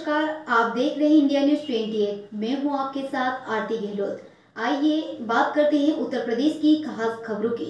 नमस्कार, आप देख रहे हैं इंडिया न्यूज 28। मैं हूं आपके साथ आरती गहलोत। आइए बात करते हैं उत्तर प्रदेश की खास खबरों की।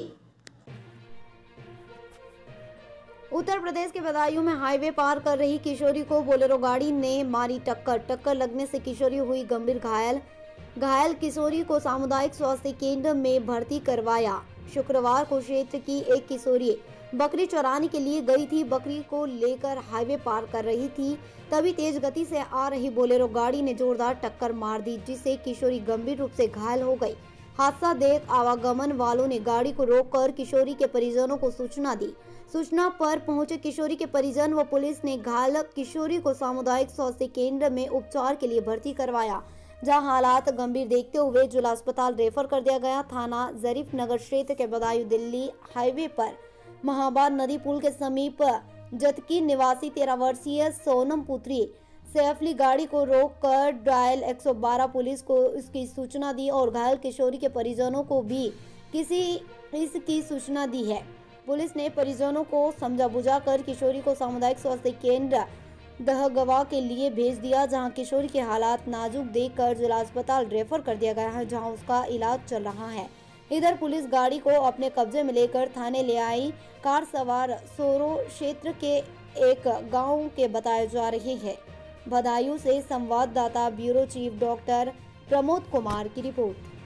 उत्तर प्रदेश के बदायूं में हाईवे पार कर रही किशोरी को बोलेरो गाड़ी ने मारी टक्कर लगने से किशोरी हुई गंभीर घायल किशोरी को सामुदायिक स्वास्थ्य केंद्र में भर्ती करवाया। शुक्रवार को क्षेत्र की एक किशोरी बकरी चराने के लिए गई थी। बकरी को लेकर हाईवे पार कर रही थी, तभी तेज गति से आ रही बोलेरो गाड़ी ने जोरदार टक्कर मार दी, जिससे किशोरी गंभीर रूप से घायल हो गई। हादसा देख आवागमन वालों ने गाड़ी को रोककर किशोरी के परिजनों को सूचना दी। सूचना पर पहुंचे किशोरी के परिजन व पुलिस ने घायल किशोरी को सामुदायिक स्वास्थ्य केंद्र में उपचार के लिए भर्ती करवाया, जहां हालात गंभीर देखते हुए जिला अस्पताल रेफर कर दिया गया। थाना जरीफ नगर क्षेत्र के बदायूं दिल्ली हाईवे पर महाबार नदी पुल के समीप जतकी निवासी 13 वर्षीय सोनम पुत्री सैफली गाड़ी को रोककर डायल 112 पुलिस को इसकी सूचना दी और घायल किशोरी के परिजनों को भी इसकी सूचना दी है। पुलिस ने परिजनों को समझा बुझाकर किशोरी को सामुदायिक स्वास्थ्य केंद्र दहगवा के लिए भेज दिया, जहां किशोरी के हालात नाजुक देखकर जिला अस्पताल रेफर कर दिया गया है, जहां उसका इलाज चल रहा है। इधर पुलिस गाड़ी को अपने कब्जे में लेकर थाने ले आई। कार सवार सोरो क्षेत्र के एक गांव के बताए जा रहे हैं। बदायूं से संवाददाता bureau chief doctor Pramod Kumar की रिपोर्ट।